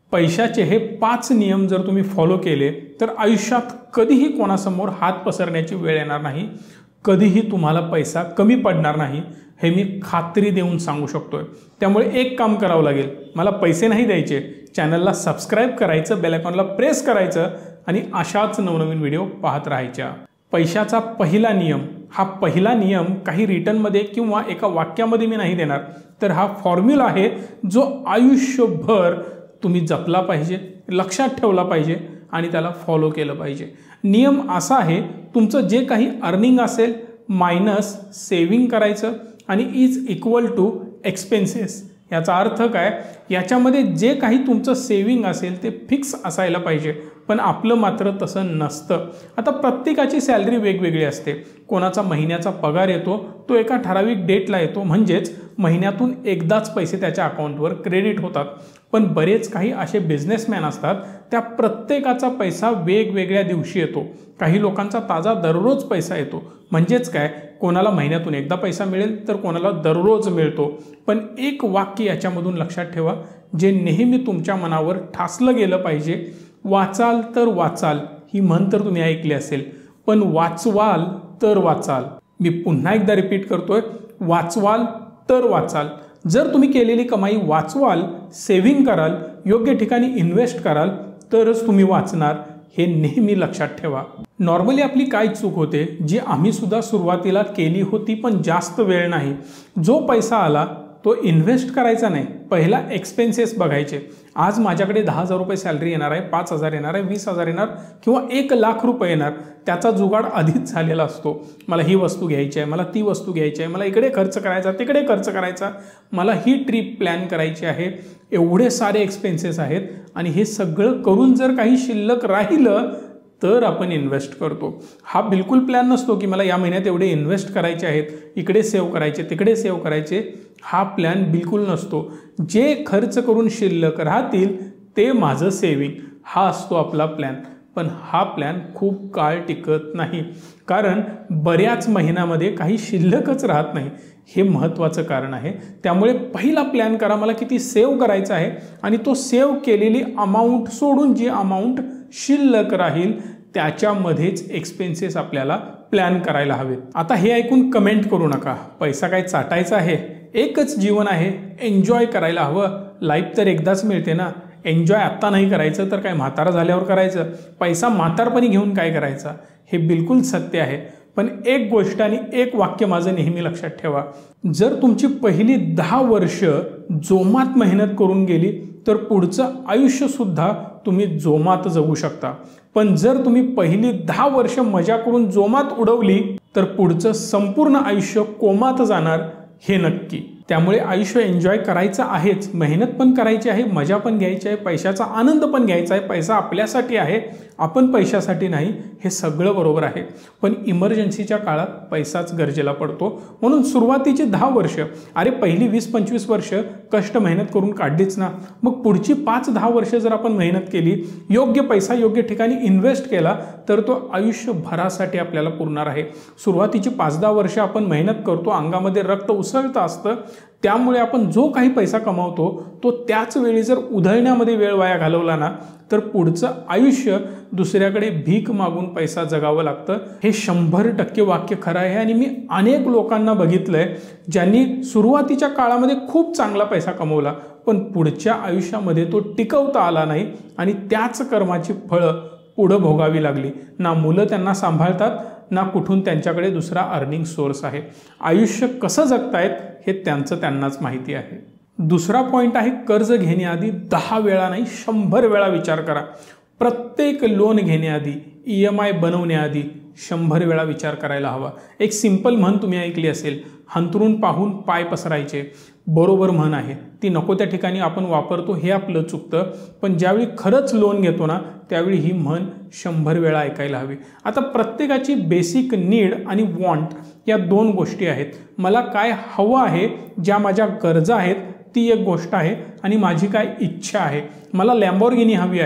पैशाचे हे 5 नियम जर तुम्ही फॉलो केले तर आयुष्यात कधीही कोणासमोर हात पसरण्याची वेळ येणार नाही, कधीही तुम्हाला पैसा कमी पडणार नाही, हे मी खात्री देऊन सांगू शकतोय। त्यामुळे एक काम करावं लागेल, मला पैसे नाही द्यायचे, चॅनलला सबस्क्राईब करायचं, बेल आयकॉनला प्रेस करायचं आणि अशाच नवनवीन व्हिडिओ पाहत राहायच्या। पैशाचा पहिला नियम, हा पहिला नियम काही रिटर्नमध्ये किंवा एका वाक्यामध्ये मी नाही देणार, तर हा फॉर्म्युला आहे जो आयुष्यभर तुम्ही जपला पाहिजे, लक्षात ठेवला पाहिजे आणि त्याला फॉलो केलं पाहिजे। नियम असा आहे, तुमचं जे काही अर्निंग असेल मायनस सेविंग करायचं आणि इज इक्वल टू एक्सपेन्सेस। याचा अर्थ काय, याच्यामध्ये जे काही तुमचं सेविंग असेल ते फिक्स असायला पाहिजे, पण आपलं मात्र तसं नसतं। आता प्रत्येकाची सॅलरी वेगवेगळी असते, कोणाचा महिन्याचा पगार येतो तो एका ठराविक डेटला येतो, म्हणजेच महिन्यातून एकदाच पैसे त्याच्या अकाउंटवर क्रेडिट होतात। पण बरेच काही असे बिझनेसमॅन असतात, त्या प्रत्येकाचा पैसा वेगवेगळ्या दिवशी येतो। काही लोकांचा ताजा दररोज पैसा येतो, म्हणजेच काय, कोणाला महिन्यातून एकदा पैसा मिळेल तर कोणाला दररोज मिळतो। पण एक वाक्य याच्यामधून लक्षात ठेवा, जे नेहमी तुमच्या मनावर ठासलं गेलं पाहिजे, वाचाल तर वाचाल ही म्हण तर तुम्ही ऐकली असेल, पण वाचवाल तर वाचाल। मी पुन्हा एकदा रिपीट करतोय, वाचवाल तर वाचाल। जर तुम्ही केलेली कमाई वाचवाल, सेव्हिंग कराल, योग्य ठिकाणी इन्व्हेस्ट कराल, तरच तुम्ही वाचणार, हे नेहमी लक्षात ठेवा। नॉर्मली आपली काय चूक होते, जी आम्ही सुद्धा सुरुवातीला केली होती पण जास्त वेळ नाही, जो पैसा आला तो इन्व्हेस्ट करायचा नाही, पहिला एक्सपेन्सेस बघायचे। आज माझ्याकडे 10,000 रुपये सॅलरी येणार आहे, 5,000 येणार आहे, 20,000 येणार किंवा 1,00,000 रुपये येणार, त्याचा जुगाड आधीच झालेला असतो। मला ही वस्तू घ्यायची आहे, मला ती वस्तू घ्यायची आहे, मला इकडे खर्च करायचा, तिकडे खर्च करायचा, मला ही ट्रिप प्लॅन करायची आहे, एवढे सारे एक्सपेन्सेस आहेत आणि हे सगळं करून जर काही शिल्लक राहिलं तर आपण इन्व्हेस्ट करतो। हा बिलकुल प्लॅन नसतो की मला या महिन्यात एवढे इन्व्हेस्ट करायचे आहेत, इकडे सेव्ह करायचे, तिकडे सेव्ह करायचे, हा प्लॅन बिलकुल नसतो। जे खर्च करून शिल्लक राहतील ते माझं सेव्हिंग, हा असतो आपला प्लॅन। पण हा प्लॅन खूप काळ टिकत नाही, कारण बऱ्याच महिन्यामध्ये काही शिल्लकच राहत नाही, हे महत्त्वाचं कारण आहे। त्यामुळे पहिला प्लॅन करा, मला किती सेव्ह करायचं आहे आणि तो सेव्ह केलेली अमाऊंट सोडून जी अमाऊंट शिल्लक राहील त्याच्यामध्येच एक्सपेन्सेस आपल्याला प्लॅन करायला हवेत। आता हे ऐकून कमेंट करू नका, पैसा काय चाटायचा आहे, एकच जीवन आहे, एन्जॉय करायला हवं, लाईफ तर एकदाच मिळते ना, एन्जॉय आत्ता नाही करायचं तर काय म्हातारा झाल्यावर करायचं, पैसा म्हातारपणी घेऊन काय करायचा, हे बिलकुल सत्य आहे। पण एक गोष्ट आणि एक वाक्य माझं नेहमी लक्षात ठेवा, जर तुमची पहिली 10 वर्ष जोमात मेहनत करून गेली तर पुढचं आयुष्य सुद्धा तुम्ही जोमात जगू शकता, पण जर तुम्ही पहिली 10 वर्ष मजा करून जोमात उडवली तर पुढचं संपूर्ण आयुष्य कोमात जाणार, हे नक्की। त्यामुळे आयुष्य एन्जॉय करायचं आहेच, मेहनत पण करायची आहे, मजा पण घ्यायची आहे, पैशाचा आनंद पण घ्यायचा आहे, पैसा आपल्यासाठी आहे, आपण पैशासाठी नाही, हे सगळं बरोबर आहे। पण इमर्जन्सीच्या काळात पैसाच गरजेला पडतो, म्हणून सुरुवातीची 10 वर्ष, अरे पहिली 20-25 वर्ष कष्ट मेहनत करून काढलीच ना, मग पुढची 5-10 वर्ष जर आपण मेहनत केली, योग्य पैसा योग्य ठिकाणी इन्व्हेस्ट केला तर तो आयुष्यभरासाठी आपल्याला पुरणार आहे। सुरुवातीची 5-10 वर्ष आपण मेहनत करतो, अंगामध्ये रक्त उसळतं असतं, त्यामुळे आपण जो काही पैसा कमावतो तो त्याच वेळी जर उधळण्यामध्ये वेळ वाया घालवला ना तर पुढचं आयुष्य दुसऱ्याकडे भीक मागून पैसा जगावं लागतं। हे 100% वाक्य खरं आहे आणि मी अनेक लोकांना बघितलंय ज्यांनी सुरुवातीच्या काळामध्ये खूप चांगला पैसा कमवला, पण पुढच्या आयुष्यामध्ये तो टिकवता आला नाही आणि त्याच कर्माची फळं पुढं भोगावी लागली। ना मुलं त्यांना सांभाळतात, ना कुठून त्यांच्याकडे दुसरा अर्निंग सोर्स आहे। आयुष्य कसं जगतायत हे त्यांनाच माहिती आहे। दुसरा पॉइंट आहे, कर्ज घेण्याआधी 10 वेळा नाही 100 वेळा विचार करा। प्रत्येक लोन घेण्याआधी, EMI बनवण्याआधी 100 वेळा विचार करायला हवा। एक सिंपल म्हण तुम्ही ऐकली असेल, हंतरून पाहून पाय पसरायचे, बरोबर म्हण आहे, ती नको त्या ठिकाणी आपण वापरतो, हे आपलं चुकतं, पण ज्यावेळी खरंच लोन घेतो ना त्यावेळी ही म्हण 100 वेळा ऐकायला हवी। आता प्रत्येकाची बेसिक नीड आणि वॉन्ट या 2 गोष्टी आहेत। मला काय हवं आहे, ज्या माझ्या गरजा आहेत ती एक गोष्ट आहे, आणि माझी काय इच्छा आहे, मला लॅम्बोर्गिनी हवी आहे,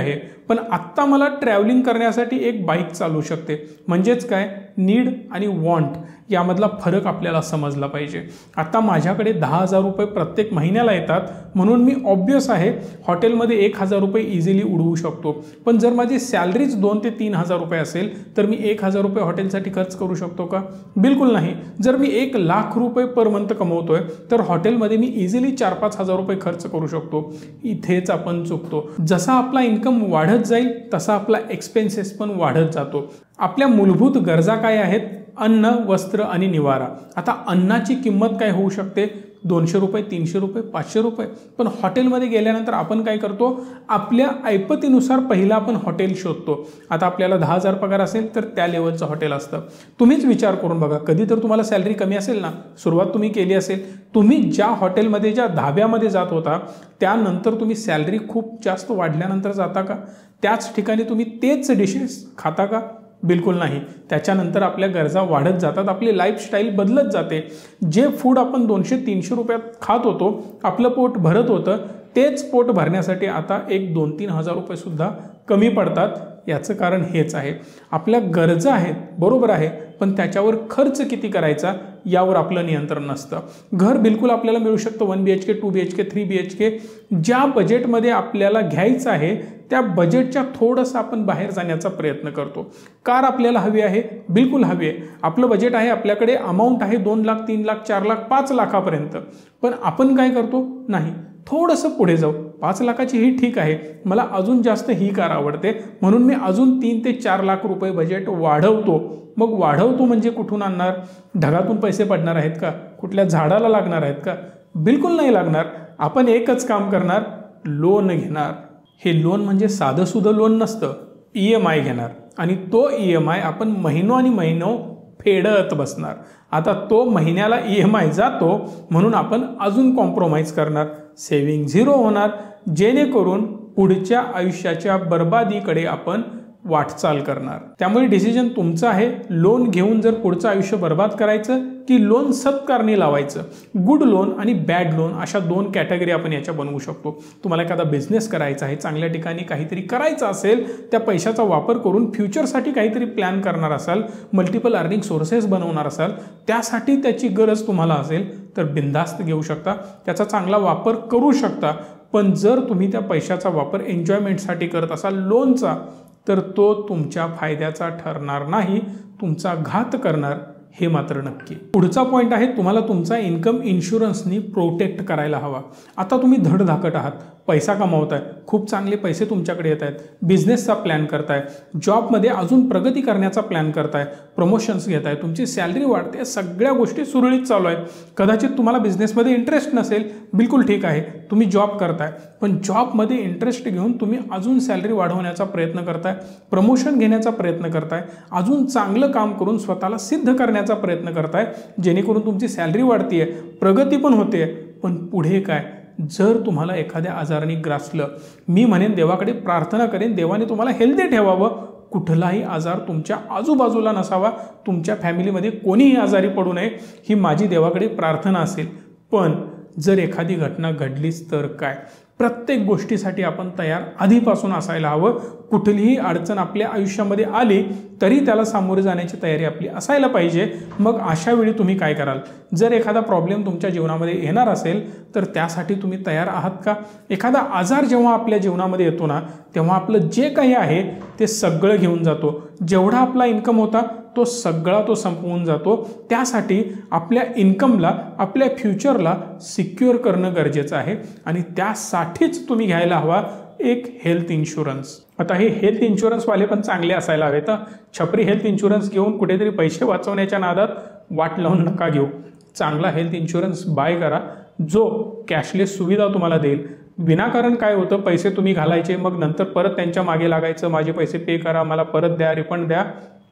पण आत्ता मला ट्रॅव्हलिंग करण्यासाठी एक बाईक चालू शकते. म्हणजेच काय, नीड आणि वॉन्ट यामधला फरक आपल्याला समजला पाहिजे. आता माझ्याकडे 10,000 रुपये प्रत्येक महिन्याला येतात, म्हणून मी ऑब्वियस आहे हॉटेलमध्ये 1,000 रुपये इझिली उडवू शकतो. पण जर माझी सॅलरीच 2,000 ते 3,000 रुपये असेल तर मी 1,000 रुपये हॉटेलसाठी खर्च करू शकतो का? बिलकुल नाही. जर मी 1,00,000 रुपये पर मंथ कमवतोय तर हॉटेलमध्ये मी इझिली 4-5 हजार रुपये खर्च करू शकतो. इथेच आपण चुकतो. जसा आपला इन्कम वाढत जाईल तसा आपला एक्सपेन्सेस पण वाढत जातो. आपल्या मूलभूत गरजा काय आहेत? अन्न, वस्त्र आणि निवारा. आता अन्नाची किंमत काय होऊ शकते? 200 रुपये, 300 रुपये, 500 रुपये. पण हॉटेलमध्ये गेल्यानंतर आपण काय करतो? आपल्या ऐपतीनुसार पहिला आपण हॉटेल शोधतो. आता आपल्याला 10,000 पगार असेल तर त्या लेवलचं हॉटेल असतं. तुम्हीच विचार करून बघा, कधी तर तुम्हाला सॅलरी कमी असेल ना, सुरुवात तुम्ही केली असेल, तुम्ही ज्या हॉटेलमध्ये, ज्या धाब्यामध्ये जात होता त्यानंतर तुम्ही सॅलरी खूप जास्त वाढल्यानंतर जाता का? त्याच ठिकाणी तुम्ही तेच डिशेस खाता का? बिलकुल नाही. त्याच्यानंतर आपल्या गरजा वाढत जातात, आपली लाईफस्टाईल बदलत जाते. जे फूड आपण 200-300 रुपयात खात होतो, आपलं पोट भरत होतं, तेच पोट भरण्यासाठी आता 1-2-3 हजार रुपये सुद्धा कमी पडतात. याचं कारण हेच आहे, आपल्या गरजा आहेत बरोबर आहे, पण त्याच्यावर खर्च किती करायचा यावर आपलं नियंत्रण नसतं. घर बिलकुल आपल्याला मिळू शकतं 1 BHK, 2 BHK, 3 BHK. ज्या बजेटमध्ये आपल्याला घ्यायचं आहे त्या बजेटच्या थोडंसं आपण बाहेर जाण्याचा प्रयत्न करतो. कार आपल्याला हवी आहे, बिलकुल हवी आहे. आपलं बजेट आहे, आपल्याकडे अमाऊंट आहे 2 लाख, 3 लाख, 4 लाख, 5 लाखापर्यंत. पण आपण काय करतो? नाही, थोडंसं पुढे जाऊ. 5 लाखाची ही ठीक आहे, मला अजून जास्त ही कार आवडते, म्हणून मी अजून 3 ते 4 लाख रुपये बजेट वाढवतो. मग वाढवतो म्हणजे कुठून आणणार? ढगातून पैसे पडणार आहेत का? कुठल्या झाडाला लागणार आहेत का? बिलकुल नाही लागणार. आपण एकच काम करणार, लोन घेणार. हे लोन म्हणजे साधंसुधं लोन नसतं, EMI घेणार आणि तो EMI आपण महिनो आणि महिनो फेडत बसणार. आता तो महिन्याला EMI जातो म्हणून आपण अजून कॉम्प्रोमाइज करणार, सेव्हिंग 0 होणार, जेणेकरून पुढच्या आयुष्याच्या बर्बादीकडे आपण वाटचाल करणार. त्यामुळे डिसिजन तुमचा आहे, लोन घेऊन जर पुढचं आयुष्य बर्बाद करायचं की लोन सत्कारणी लावायचं. गुड लोन आणि बॅड लोन अशा 2 कॅटेगरी आपण याच्या बनवू शकतो. तुम्हाला एखादा बिझनेस करायचा आहे, चांगल्या ठिकाणी काहीतरी करायचं असेल, त्या पैशाचा वापर करून फ्युचरसाठी काहीतरी प्लॅन करणार असाल, मल्टिपल अर्निंग सोर्सेस बनवणार असाल, त्यासाठी त्याची गरज तुम्हाला असेल तर बिनधास्त घेऊ शकता, त्याचा चांगला वापर करू शकता. पण जर तुम्ही त्या पैशाचा वापर एन्जॉयमेंटसाठी करत असाल लोनचा, तर तो तुमच्या फायद्याचा ठरणार नाही, तुमचा घात करणार हे मात्र नक्की. पुढचा पॉईंट आहे, तुम्हाला तुमचा इन्कम इन्शुरन्सनी प्रोटेक्ट करायला हवा. आता तुम्ही धडधाकट आहात, पैसा कमावताय, खूप चांगले पैसे तुमच्याकडे येत आहेत, बिझनेसचा प्लॅन करताय, जॉबमध्ये अजून प्रगती करण्याचा प्लॅन करताय, प्रमोशन्स घेताय, तुमची सॅलरी वाढते, सगळ्या गोष्टी सुरळीत चालू आहेत. कदाचित तुम्हाला बिझनेसमध्ये इंटरेस्ट नसेल, बिलकुल ठीक आहे, तुम्ही जॉब करताय, पण जॉबमध्ये इंटरेस्ट घेऊन तुम्ही अजून सॅलरी वाढवण्याचा प्रयत्न करताय, प्रमोशन घेण्याचा प्रयत्न करताय, अजून चांगलं काम करून स्वतःला सिद्ध करण्याचा प्रयत्न करताय, जेणेकरून तुमची सॅलरी वाढतीये, प्रगती पण होते. पण पुढे काय? जर तुम्हाला एखाद्या आजाराने ग्रासलं, मी म्हणेन देवाकडे प्रार्थना करेन, देवाने तुम्हाला हेल्दी ठेवावं, कुठलाही आजार तुमच्या आजूबाजूला नसावा, तुमच्या फॅमिलीमध्ये कोणीही आजारी पडू नये, ही माझी देवाकडे प्रार्थना असेल. पण जर एखादी घटना घडलीच तर काय? प्रत्येक गोष्टीसाठी आपण तयार आधीपासून असायला हवं. कुठलीही अडचण आपल्या आयुष्यामध्ये आली तरी त्याला सामोरे जाण्याची तयारी आपली असायला पाहिजे. मग अशा वेळी तुम्ही काय कराल? जर एखादा प्रॉब्लेम तुमच्या जीवनामध्ये येणार असेल तर त्यासाठी तुम्ही तयार आहात का? एखादा आजार जेव्हा आपल्या जीवनामध्ये येतो ना, तेव्हा आपलं जे काही आहे ते सगळं घेऊन जातो. जेवढा आपला इन्कम होता तो सगळा तो संपवून जातो. त्यासाठी आपल्या इन्कमला, आपल्या फ्युचरला सिक्युअर करणं गरजेचं आहे आणि त्यासाठीच तुम्ही घ्यायला हवा एक हेल्थ इन्शुरन्स. आता हे हेल्थ इन्शुरन्सवाले पण चांगले असायला हवेत. छपरी हेल्थ इन्शुरन्स घेऊन कुठेतरी पैसे वाचवण्याच्या नादात वाट लावून नका घेऊ. चांगला हेल्थ इन्शुरन्स बाय करा जो कॅशलेस सुविधा तुम्हाला देईल. विनाकारण काय होतं, पैसे तुम्ही घालायचे, मग नंतर परत त्यांच्या मागे लागायचं, माझे पैसे पे करा, मला परत द्या, रिफंड द्या.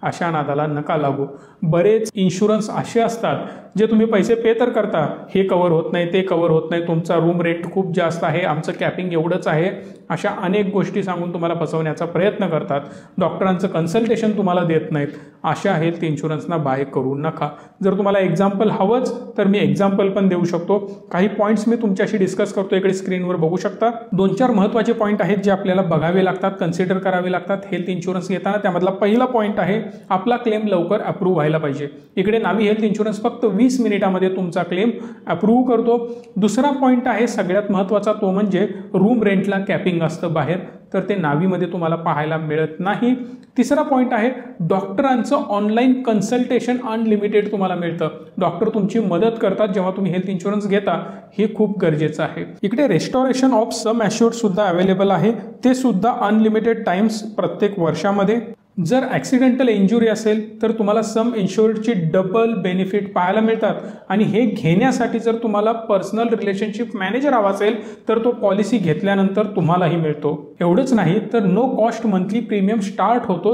अशा नादाला नका लागू। बरेच इन्शुरन्स असे असतात जे तुम्ही पैसे पे तर करता, हे कव्हर होत नाही, ते कव्हर होत नाही, तुमचा रूम रेंट खूप जास्त आहे, आमचं कॅपिंग एवढंच आहे, अशा अनेक गोष्टी सांगून तुम्हाला फसवण्याचा प्रयत्न करतात। डॉक्टरांचं कन्सल्टेशन तुम्हाला देत नाहीत, अशा हेल्थ इन्शुरन्सना बाय करू नका। जर तुम्हाला एक्झाम्पल हवंच तर मी एक्झाम्पल पण देऊ शकतो, काही पॉईंट्स मी तुमच्याशी डिस्कस करतो, इकडे स्क्रीनवर बघू शकता। 2-4 महत्त्वाचे पॉईंट आहेत जे आपल्याला बघावे लागतात, कन्सिडर करावे लागतात हेल्थ इन्शुरन्स घेताना। त्यामधला पहिला पॉईंट आहे आपला क्लेम लवकर अप्रूव्ह व्हायला पाहिजे। इकडे नावी हेल्थ इन्शुरन्स फक्त 20 मिनिटामध्ये तुमचा क्लेम अप्रूव्ह करतो। दुसरा पॉईंट आहे सगळ्यात महत्त्वाचा, तो म्हणजे रूम रेंटला कॅपिंग असतं बाहेर, तर ते नावीमध्ये तुम्हाला पाहायला मिळत नाही। तिसरा पॉईंट आहे डॉक्टरांचं ऑनलाईन कन्सल्टेशन अनलिमिटेड तुम्हाला मिळतं, डॉक्टर तुमची मदत करतात जेव्हा तुम्ही हेल्थ इन्शुरन्स घेता, हे खूप गरजेचं आहे। इकडे रेस्टोरेशन ऑफ सम ॲश्युर्ड सुद्धा अवेलेबल आहे, ते सुद्धा अनलिमिटेड टाइम्स प्रत्येक वर्षामध्ये। जर ॲक्सिडेंटल इंजुरी असेल तर तुम्हाला सम इन्शुर्डची डबल बेनिफिट पाहायला मिळतात, आणि हे घेण्यासाठी जर तुम्हाला पर्सनल रिलेशनशिप मॅनेजर हवा असेल तर तो पॉलिसी घेतल्यानंतर तुम्हालाही मिळतो। एवढंच नाही तर no cost monthly premium start होतो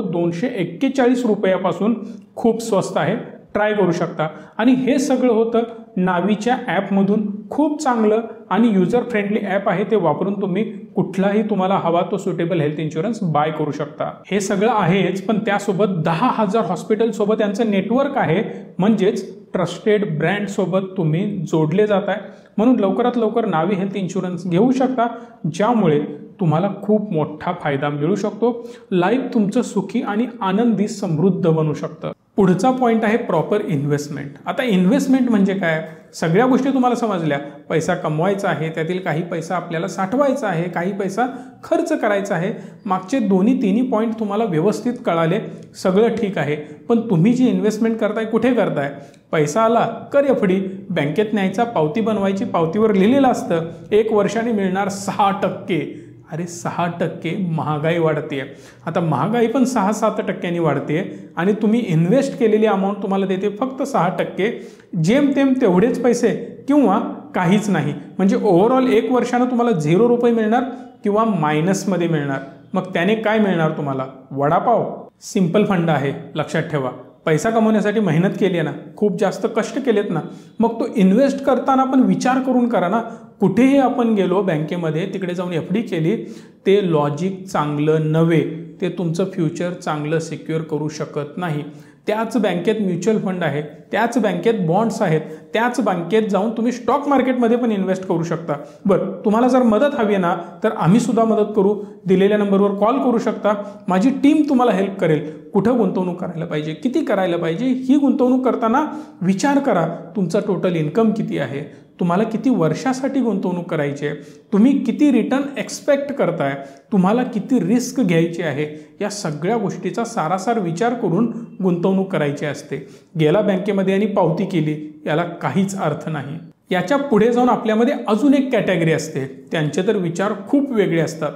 241 रुपयापासून, खूप स्वस्त आहे, ट्राय करू शकता। आणि हे सगळं होतं नावीच्या ॲपमधून, खूप चांगलं आणि युजर फ्रेंडली ॲप आहे, ते वापरून तुम्ही कुठलाही तुम्हाला हवा तो सुटेबल हेल्थ इन्शुरन्स बाय करू शकता। हे सगळं आहेच, पण त्यासोबत 10,000 हॉस्पिटलसोबत यांचं नेटवर्क आहे, म्हणजेच ट्रस्टेड ब्रँड सोबत तुम्ही जोडले जात आहे। म्हणून लवकरात लवकर नावी हेल्थ इन्शुरन्स घेऊ शकता, ज्यामुळे तुम्हाला खूप मोठा फायदा मिळू शकतो, लाईफ तुमचं सुखी आणि आनंदी समृद्ध बनू शकतं। पुढचा पॉईंट आहे प्रॉपर इन्व्हेस्टमेंट। आता इन्व्हेस्टमेंट म्हणजे काय, सगळ्या गोष्टी तुम्हाला समजल्या, पैसा कमवायचा आहे, त्यातील काही पैसा आपल्याला साठवायचा आहे, काही पैसा खर्च करायचा आहे, मागचे तिन्ही पॉईंट तुम्हाला व्यवस्थित कळाले, सगळं ठीक आहे। पण तुम्ही जी इन्व्हेस्टमेंट करताय कुठे करताय, पैसा आला कर एफडी, बँकेत न्यायचा, पावती बनवायची, पावतीवर लिहिलेलं असतं 1 वर्षाने मिळणार 6%, अरे 6% महागाई वाढते। आता महागाई पण 6-7% वाढते आणि तुम्ही इन्व्हेस्ट केलेली अमाऊंट तुम्हाला देते फक्त 6%, जेमतेम तेवढेच पैसे किंवा काहीच नाही, म्हणजे ओव्हरऑल 1 वर्षानं तुम्हाला 0 रुपये मिळणार किंवा मायनसमध्ये मिळणार। मग त्याने काय मिळणार तुम्हाला, वडापाव। सिंपल फंड आहे, लक्षात ठेवा। पैसा कमवण्यासाठी मेहनत केली आहे ना, खूप जास्त कष्ट केलेत ना, मग तो इन्व्हेस्ट करताना पण विचार करून करा ना। कुठेही आपण गेलो बँकेमध्ये, तिकडे जाऊन एफडी केली, ते लॉजिक चांगलं नव्हे, ते तुमचं फ्युचर चांगलं सिक्युअर करू शकत नाही। त्याच बँकेत म्युच्युअल फंड आहे, त्याच बँकेत बॉन्ड्स आहेत, त्याच बँकेत जाऊन तुम्ही स्टॉक मार्केटमध्ये पण इन्व्हेस्ट करू शकता। बरं, तुम्हाला जर मदत हवी आहे ना, तर आम्ही सुद्धा मदत करू, दिलेल्या नंबरवर कॉल करू शकता, माझी टीम तुम्हाला हेल्प करेल। कुठं गुंतवणूक करायला पाहिजे, किती करायला पाहिजे, ही गुंतवणूक करताना विचार करा, तुमचा टोटल इन्कम किती आहे, तुम्हाला किती वर्षासाठी गुंतवणूक करायची आहे, तुम्ही किती रिटर्न एक्सपेक्ट करताय, तुम्हाला किती रिस्क घ्यायची आहे, या सगळ्या गोष्टीचा सारासार विचार करून गुंतवणूक करायची असते। गेला बँकेमध्ये आणि पावती केली, याला काहीच अर्थ नाही। याच्या पुढे जाऊन आपल्यामध्ये अजून एक कॅटेगरी असते, त्यांचे तर विचार खूप वेगळे असतात।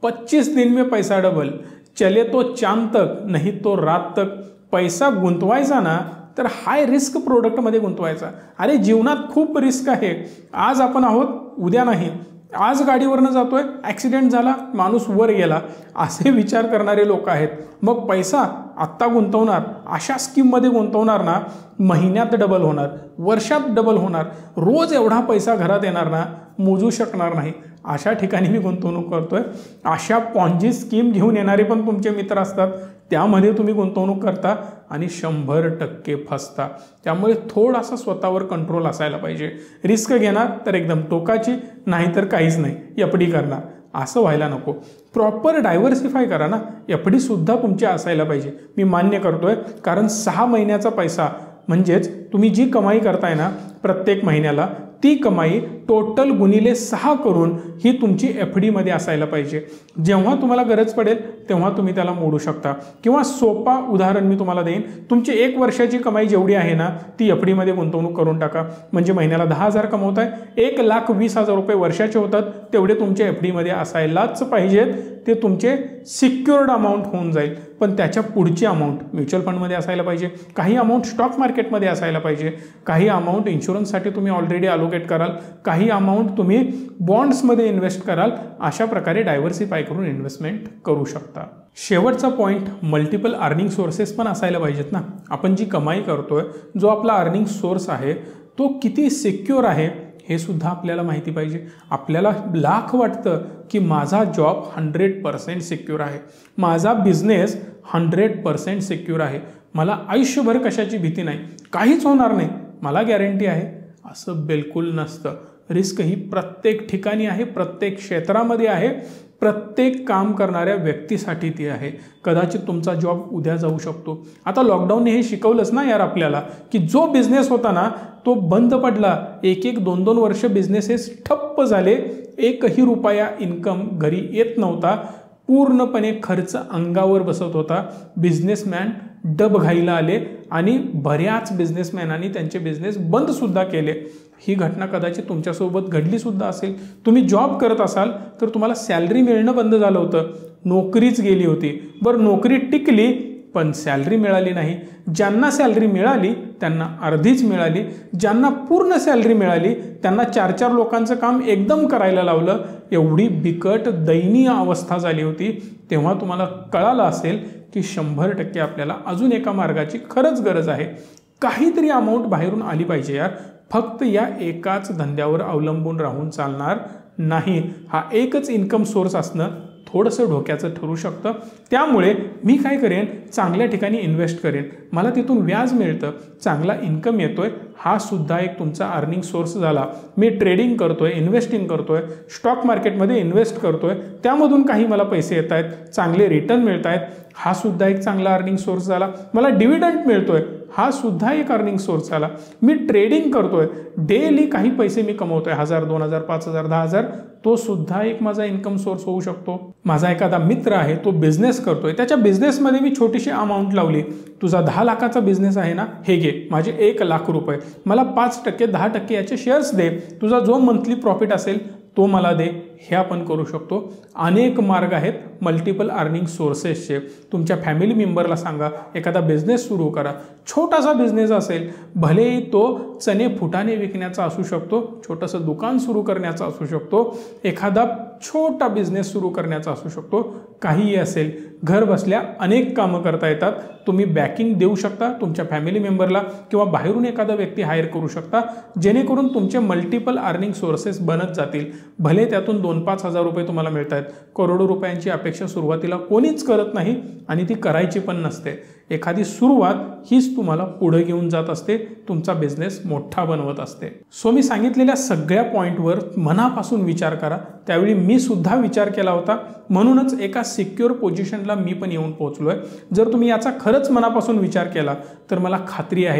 25 दिन में पैसा डबल, चले तो चांद तक नहीं तो रात तक। पैसा गुंतवायचा ना तर हाय रिस्क प्रोडक्टमध्ये गुंतवायचा। अरे जीवनात खूप रिस्क आहे, आज आपण आहोत उद्या नाही, आज गाडीवरनं जातोय, ॲक्सिडेंट झाला, माणूस वर गेला, असे विचार करणारे लोक आहेत। मग पैसा आत्ता गुंतवणार, अशा स्कीममध्ये गुंतवणार ना, महिन्यात डबल होणार, वर्षात डबल होणार, रोज एवढा पैसा घरात येणार ना, मोजू शकणार नाही। अशा ठिकाणी मी गुंतवणूक करतोय। अशा पॉन्जी स्कीम घेऊन येणारे पण तुमचे मित्र असतात, त्यामध्ये तुम्ही गुंतवणूक करता आणि 100% फसता। त्यामुळे थोडासा स्वतःवर कंट्रोल असायला पाहिजे। रिस्क घेणार तर एकदम टोकाची, नाहीतर काहीच नाही, एफडी करणार, असं व्हायला नको। प्रॉपर डायव्हर्सिफाय करा ना, एफडी सुद्धा तुमची असायला पाहिजे। मी मान्य करतोय, कारण 6 महिन्याचा पैसा, म्हणजेच तुम्ही जी कमाई करताय ना प्रत्येक महिन्याला, ती कमाई टोटल गुणिले 6 करून ही तुमची एफडीमध्ये असायला पाहिजे। जेव्हा तुम्हाला गरज पडेल तेव्हा तुम्ही त्याला मोडू शकता। किंवा सोपा उदाहरण मी तुम्हाला देईन, तुमची 1 वर्षाची कमाई जेवढी आहे ना, ती एफडीमध्ये गुंतवणूक करून टाका, म्हणजे महिन्याला 10,000 कमवताय, 1,20,000 रुपये वर्षाचे होतात, तेवढे तुमच्या एफडीमध्ये असायलाच पाहिजेत। ते तुमचे सिक्युअर्ड अमाऊंट होऊन जाईल। पण त्याच्या पुढची अमाऊंट म्युच्युअल फंडमध्ये असायला पाहिजे, काही अमाऊंट स्टॉक मार्केटमध्ये असायला पाहिजे, काही अमाऊंट इन्शुरन्ससाठी तुम्ही ऑलरेडी अलोकेट कराल, काही काही अमाऊंट तुम्ही बॉन्ड्समध्ये इन्व्हेस्ट कराल, अशा प्रकारे डायव्हर्सिफाय करून इन्व्हेस्टमेंट करू शकता. शेवटचा पॉईंट, मल्टिपल अर्निंग सोर्सेस पण असायला पाहिजेत ना. आपण जी कमाई करतोय, जो आपला अर्निंग सोर्स आहे तो किती सिक्युअर आहे हे सुद्धा आपल्याला माहिती पाहिजे. आपल्याला लाख वाटतं की माझा जॉब 100% सिक्युअर आहे, माझा बिझनेस 100% सिक्युअर आहे, मला आयुष्यभर कशाची भीती नाही, काहीच होणार नाही, मला गॅरंटी आहे. असं बिलकुल नसतं. रिस्क ही प्रत्येक ठिकाणी आहे, प्रत्येक क्षेत्रामध्ये आहे, प्रत्येक काम करणाऱ्या व्यक्तीसाठी ती आहे. कदाचित तुमचा जॉब उद्या जाऊ शकतो. आता लॉकडाऊनने हे शिकवलंच ना यार आपल्याला की जो बिझनेस होता ना तो बंद पडला. 1-1, 2-2 वर्ष बिझनेसेस ठप्प झाले. एकही रुपया इन्कम घरी येत नव्हता. पूर्णपणे खर्च अंगावर बसत होता. बिझनेसमॅन डबघाईला आले आणि बऱ्याच बिझनेसमॅनांनी त्यांचे बिझनेस बंद सुद्धा केले. ही घटना कदाचित तुमच्यासोबत घडली सुद्धा असेल. तुम्ही जॉब करत असाल तर तुम्हाला सॅलरी मिळणं बंद झालं होतं, नोकरीच गेली होती. बरं, नोकरी टिकली पण सॅलरी मिळाली नाही. ज्यांना सॅलरी मिळाली त्यांना अर्धीच मिळाली, ज्यांना पूर्ण सॅलरी मिळाली त्यांना 4-4 लोकांचं काम एकदम करायला लावलं. एवढी बिकट दयनीय अवस्था झाली होती. तेव्हा तुम्हाला कळालं असेल की 100% आपल्याला अजून एका मार्गाची खरंच गरज आहे. काहीतरी अमाऊंट बाहेरून आली पाहिजे यार. फक्त या एकाच धंद्यावर अवलंबून राहून चालणार नाही. हा एकच इन्कम सोर्स असणं थोडंसं डोक्याचं ठरू शकतं. त्यामुळे मी काय करेन, चांगल्या ठिकाणी इन्व्हेस्ट करेन, मला तिथून व्याज मिळतं, चांगला इन्कम येतोय, हा सुद्धा एक तुमचा अर्निंग सोर्स झाला. मी ट्रेडिंग करतोय, इन्व्हेस्टिंग करतोय, स्टॉक मार्केटमध्ये इन्व्हेस्ट करतोय, त्यामधून काही मला पैसे येत आहेत, चांगले रिटर्न मिळत आहेत, हा सुद्धा एक चांगला अर्निंग सोर्स झाला. मला डिव्हिडंड मिळतोय, हा सुद्धा एक अर्निंग सोर्स झाला. मी ट्रेडिंग करतोय, डेली काही पैसे मी कमवतोय, 1000, 2000, 5000, 10000, तो सुद्धा एक माझा इन्कम सोर्स होऊ शकतो. माझा एखादा मित्र आहे, तो बिझनेस करतोय, त्याच्या बिझनेसमध्ये मी छोटीशी अमाऊंट लावली. तुझा 10 लाखाचा बिझनेस आहे ना, हे घे माझे 1 लाख रुपये, मला 5%, 10% याचे शेअर्स दे, तुझा जो मंथली प्रॉफिट असेल तो मला दे. हे आपण करू शकतो. अनेक मार्ग आहेत मल्टिपल अर्निंग सोर्सेसचे. तुमच्या फॅमिली मेंबरला सांगा, एखादा बिझनेस सुरू करा. छोटासा बिझनेस असेल, भलेही तो चणे फुटाणे विकण्याचा असू शकतो, छोटंसं दुकान सुरू करण्याचा असू शकतो, एखादा छोटा बिझनेस सुरू करण्याचा असू शकतो, काहीही असेल, घर बसल्या अनेक कामं करता येतात. तुम्ही बॅकिंग देऊ शकता तुमच्या फॅमिली मेंबरला किंवा बाहेरून एखादा व्यक्ती हायर करू शकता, जेणेकरून तुमचे मल्टिपल अर्निंग सोर्सेस बनत जातील. भले त्यातून 2-5 हजार रुपये तुम्हाला मिळत आहेत, करोडो रुपयांची अपेक्षा सुरुवातीला कोणीच करत नाही आणि ती करायची पण नसते. एखादी सुरुवात हीच तुम्हाला पुढे घेऊन जात असते, तुमचा बिझनेस मोठा बनवत असते. सो मी सांगितलेल्या सगळ्या पॉईंटवर मनापासून विचार करा. त्यावेळी मी सुद्धा विचार केला होता, म्हणूनच एका सिक्युअर पोझिशनला मी पण येऊन पोहोचलोय. जर तुम्ही याचा खरंच मनापासून विचार केला तर मला खात्री आहे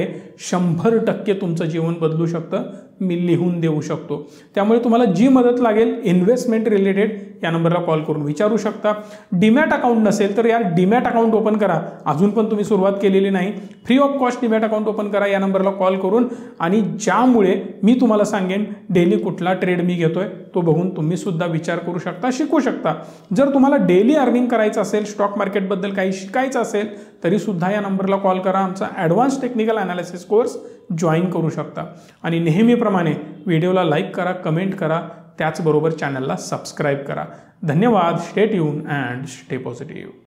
100% तुमचं जीवन बदलू शकतं. मी लिहून देऊ शकतो. त्यामुळे तुम्हाला जी मदत लागेल इन्व्हेस्टमेंट रिलेटेड या नंबरला कॉल करून विचारू शकता. डीमॅट अकाउंट नसेल तर यार डीमॅट अकाउंट ओपन करा. अजून पण तुम्ही सुरुवात केलेली नाही, free of cost demat account open करा या नंबरला कॉल करून. आणि ज्यामुळे मी तुम्हाला सांगेन डेली कुठला ट्रेड मी घेतोय तो बघून तुम्ही सुद्धा विचार करू शकता, शिकू शकता. जर तुम्हाला डेली अर्निंग करायचं असेल, स्टॉक मार्केटबद्दल काही शिकायचं असेल तरी सुद्धा या नंबरला कॉल करा. आमचा advance technical analysis course join करू शकता. आणि नेहमीप्रमाणे व्हिडिओला लाईक करा, कमेंट करा, त्याचबरोबर चॅनलला सबस्क्राईब करा. धन्यवाद. Stay tune and stay positive.